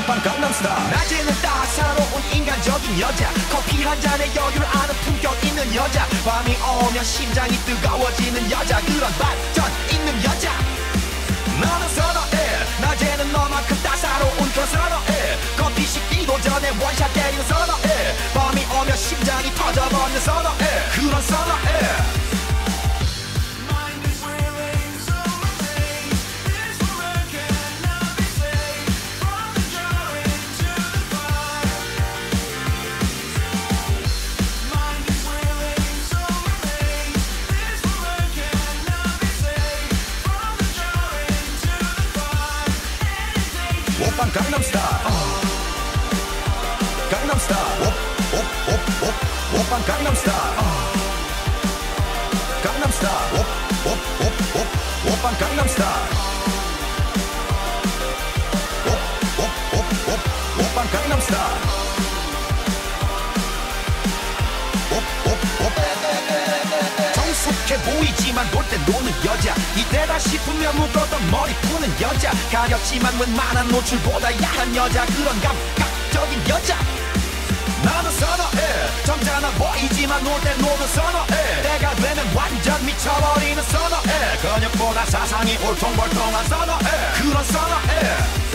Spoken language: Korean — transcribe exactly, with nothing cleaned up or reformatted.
오빤 강남스타일. 낮에는 따사로운 인간적인 여자, 커피 한 잔에 여유를 아는 품격 있는 여자, 밤이 오면 심장이 뜨거워지는 여자, 그런 반전 있는 여자. 너는 선호해, 낮에는 너만큼 따사로운 그런 선호해. 커피 식기도 전에 원샷 때리는 선호해. 밤이 오면 심장이 터져버리는 선호해, 그런 선호해. 오빤 강남스타일. 강남스타일. 오오오오 오빤 강남스타일. 강남스타일. 오오오오 오빤 강남스타일. 오오오오 오빤 강남스타일. 정숙해 보이지만 놀 때 노는 여자, 이때다 싶으면 묶었던 머리 푸는 여자, 가렵지만 웬만한 노출보다 야한 여자, 그런 감각적인 여자. 나는 선호해, 점잖아 보이지만 놀 때 노는 선호해. 때가 되면 완전 미쳐버리는 선호해. 근육보다 사상이 울퉁불퉁한 선호해, 그런 선호해.